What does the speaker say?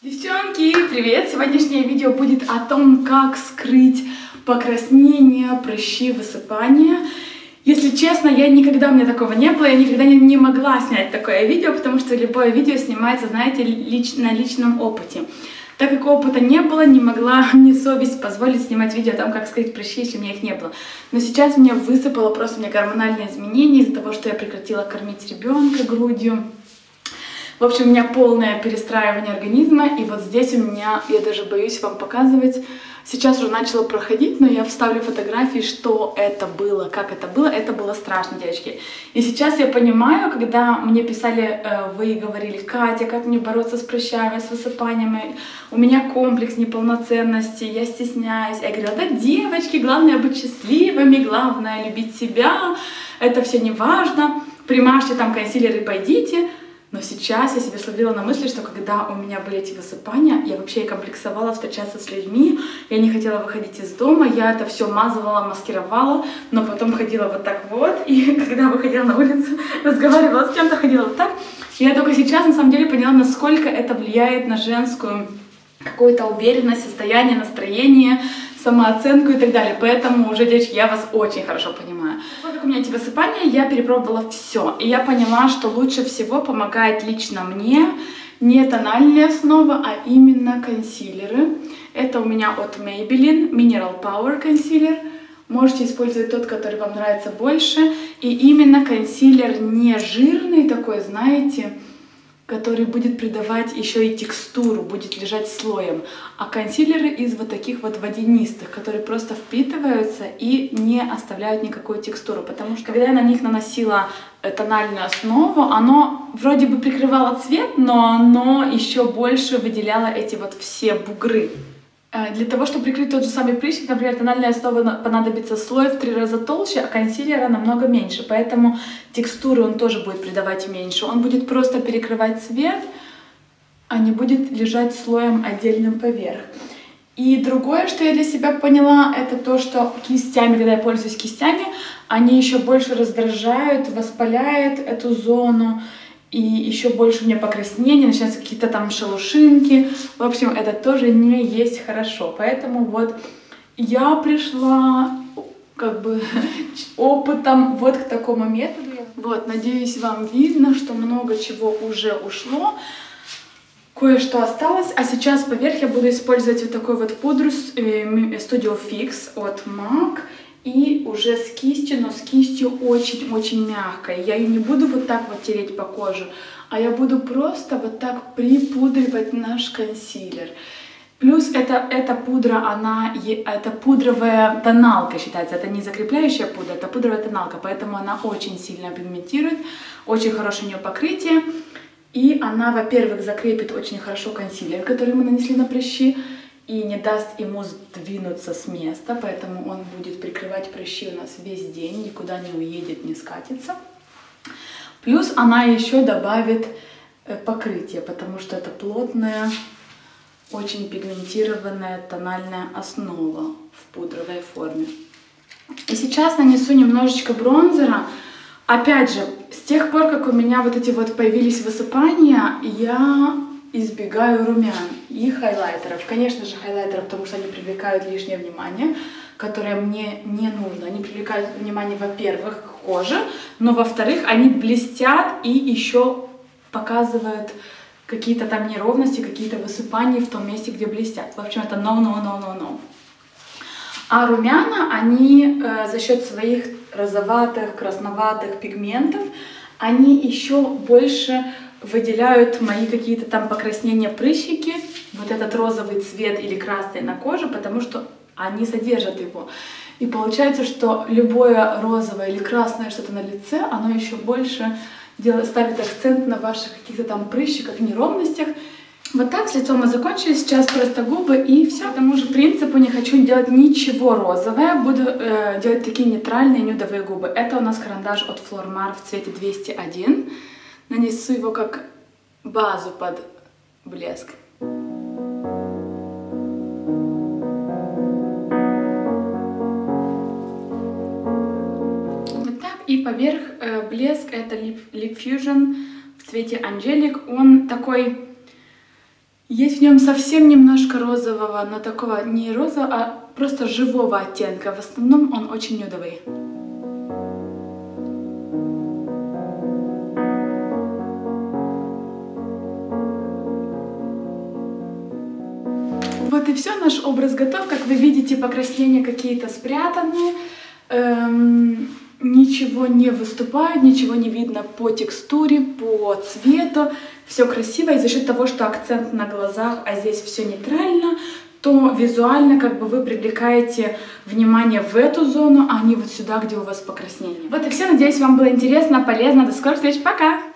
Девчонки, привет! Сегодняшнее видео будет о том, как скрыть покраснение, прыщи, высыпания. Если честно, у меня такого не было, я никогда не могла снять такое видео, потому что любое видео снимается, знаете, на личном опыте. Так как опыта не было, не могла мне совесть позволить снимать видео о том, как скрыть прыщи, если у меня их не было. Но сейчас меня высыпало просто гормональные изменения из-за того, что я прекратила кормить ребенка грудью. В общем, у меня полное перестраивание организма, и вот здесь у меня, я даже боюсь вам показывать, сейчас уже начало проходить, но я вставлю фотографии, что это было, как это было страшно, девочки. И сейчас я понимаю, когда мне писали, вы говорили: Катя, как мне бороться с прыщами, с высыпаниями, у меня комплекс неполноценности, я стесняюсь. Я говорила: да, девочки, главное быть счастливыми, главное любить себя, это все не важно, примажьте там консилер и пойдите. Но сейчас я себе словила на мысли, что когда у меня были эти высыпания, я вообще комплексовала встречаться с людьми, я не хотела выходить из дома, я это все мазывала, маскировала, но потом ходила вот так вот, и когда выходила на улицу, разговаривала с кем-то, ходила вот так. И я только сейчас на самом деле поняла, насколько это влияет на женскую какую-то уверенность, состояние, настроение, самооценку и так далее. Поэтому уже, девочки, я вас очень хорошо понимаю. Как у меня эти высыпания, я перепробовала все. И я поняла, что лучше всего помогает лично мне не тональные основы, а именно консилеры. Это у меня от Maybelline Mineral Power консилер. Можете использовать тот, который вам нравится больше. И именно консилер не жирный такой, знаете, который будет придавать еще и текстуру, будет лежать слоем. А консилеры из вот таких вот водянистых, которые просто впитываются и не оставляют никакую текстуру. Потому что когда я на них наносила тональную основу, оно вроде бы прикрывало цвет, но оно еще больше выделяло эти вот все бугры. Для того, чтобы прикрыть тот же самый прыщик, например, тональной основы понадобится слой в 3 раза толще, а консилера намного меньше. Поэтому текстуру он тоже будет придавать меньше. Он будет просто перекрывать цвет, а не будет лежать слоем отдельным поверх. И другое, что я для себя поняла, это то, что кистями, когда я пользуюсь кистями, они еще больше раздражают, воспаляют эту зону. И еще больше у меня покраснения, начинаются какие-то там шелушинки. В общем, это тоже не есть хорошо. Поэтому вот я пришла как бы опытом вот к такому методу. Вот, надеюсь, вам видно, что много чего уже ушло. Кое-что осталось. А сейчас поверх я буду использовать вот такой вот пудру Studio Fix от MAC. И уже с кистью, но с кистью очень-очень мягкой. Я ее не буду вот так вот тереть по коже, а я буду просто вот так припудривать наш консилер. Плюс эта пудра, это пудровая тоналка считается. Это не закрепляющая пудра, это пудровая тоналка, поэтому она очень сильно пигментирует, очень хорошее у нее покрытие. И она, во-первых, закрепит очень хорошо консилер, который мы нанесли на прыщи, и не даст ему сдвинуться с места, поэтому он будет прикрывать прыщи у нас весь день, никуда не уедет, не скатится. Плюс она еще добавит покрытие, потому что это плотная, очень пигментированная тональная основа в пудровой форме. И сейчас нанесу немножечко бронзера. Опять же, с тех пор, как у меня вот эти вот появились высыпания, я избегаю румян и хайлайтеров. Конечно же, хайлайтеров, потому что они привлекают лишнее внимание, которое мне не нужно. Они привлекают внимание, во-первых, к коже, но, во-вторых, они блестят и еще показывают какие-то там неровности, какие-то высыпания в том месте, где блестят. В общем, это no. А румяна, они за счет своих розоватых, красноватых пигментов, они еще больше выделяют мои какие-то там покраснения, прыщики, вот этот розовый цвет или красный на коже, потому что они содержат его. И получается, что любое розовое или красное что-то на лице, оно еще больше ставит акцент на ваших каких-то там прыщиках, неровностях. Вот так, с лицом мы закончили, сейчас просто губы и все. По тому же принципу не хочу делать ничего розовое, буду делать такие нейтральные нюдовые губы. Это у нас карандаш от Flormar в цвете 201. Нанесу его как базу под блеск. Вот так. И поверх блеск это Lip Fusion в цвете Angelic. Он такой Есть в нем совсем немножко розового, но такого не розового, а просто живого оттенка. В основном он очень нюдовый. Вот и все, наш образ готов. Как вы видите, покраснения какие-то спрятаны. Ничего не выступает, ничего не видно по текстуре, по цвету. Все красиво, и за счет того, что акцент на глазах, а здесь все нейтрально, то визуально как бы вы привлекаете внимание в эту зону, а не вот сюда, где у вас покраснение. Вот и все. Надеюсь, вам было интересно, полезно. До скорых встреч. Пока!